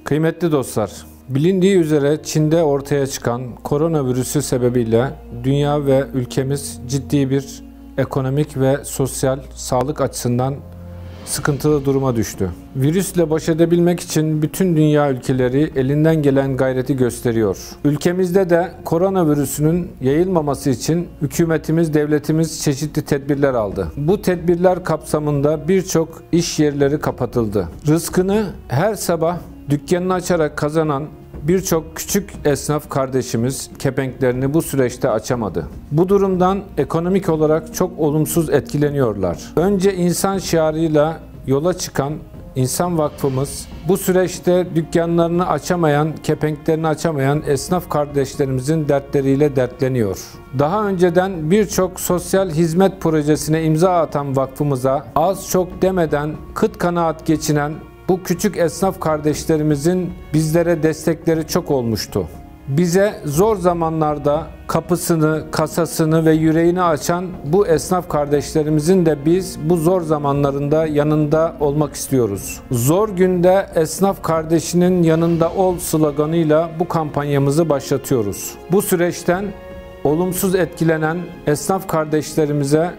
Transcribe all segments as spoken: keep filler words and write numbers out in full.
Kıymetli dostlar, bilindiği üzere Çin'de ortaya çıkan koronavirüsü sebebiyle dünya ve ülkemiz ciddi bir ekonomik ve sosyal sağlık açısından sıkıntılı duruma düştü. Virüsle baş edebilmek için bütün dünya ülkeleri elinden gelen gayreti gösteriyor. Ülkemizde de koronavirüsünün yayılmaması için hükümetimiz, devletimiz çeşitli tedbirler aldı. Bu tedbirler kapsamında birçok iş yerleri kapatıldı. Rızkını her sabah dükkanını açarak kazanan birçok küçük esnaf kardeşimiz kepenklerini bu süreçte açamadı. Bu durumdan ekonomik olarak çok olumsuz etkileniyorlar. Önce insan şiarıyla yola çıkan İnsan Vakfımız bu süreçte dükkanlarını açamayan, kepenklerini açamayan esnaf kardeşlerimizin dertleriyle dertleniyor. Daha önceden birçok sosyal hizmet projesine imza atan vakfımıza az çok demeden kıt kanaat geçinen bu küçük esnaf kardeşlerimizin bizlere destekleri çok olmuştu. Bize zor zamanlarda kapısını, kasasını ve yüreğini açan bu esnaf kardeşlerimizin de biz bu zor zamanlarında yanında olmak istiyoruz. Zor günde esnaf kardeşinin yanında ol sloganıyla bu kampanyamızı başlatıyoruz. Bu süreçten olumsuz etkilenen esnaf kardeşlerimize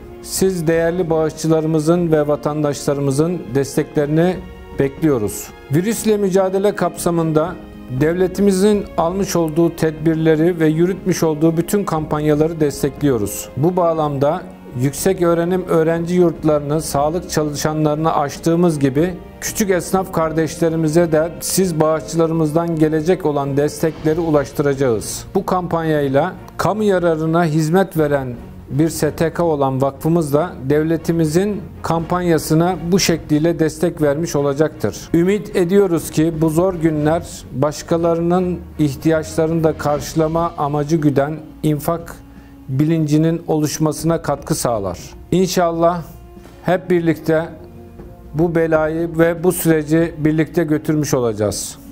siz değerli bağışçılarımızın ve vatandaşlarımızın desteklerini bekliyoruz. Virüsle mücadele kapsamında devletimizin almış olduğu tedbirleri ve yürütmüş olduğu bütün kampanyaları destekliyoruz. Bu bağlamda yüksek öğrenim öğrenci yurtlarını, sağlık çalışanlarını açtığımız gibi küçük esnaf kardeşlerimize de siz bağışçılarımızdan gelecek olan destekleri ulaştıracağız. Bu kampanyayla kamu yararına hizmet veren bir S T K olan vakfımız da devletimizin kampanyasına bu şekliyle destek vermiş olacaktır. Ümit ediyoruz ki bu zor günler başkalarının ihtiyaçlarını da karşılama amacı güden infak bilincinin oluşmasına katkı sağlar. İnşallah hep birlikte bu belayı ve bu süreci birlikte götürmüş olacağız.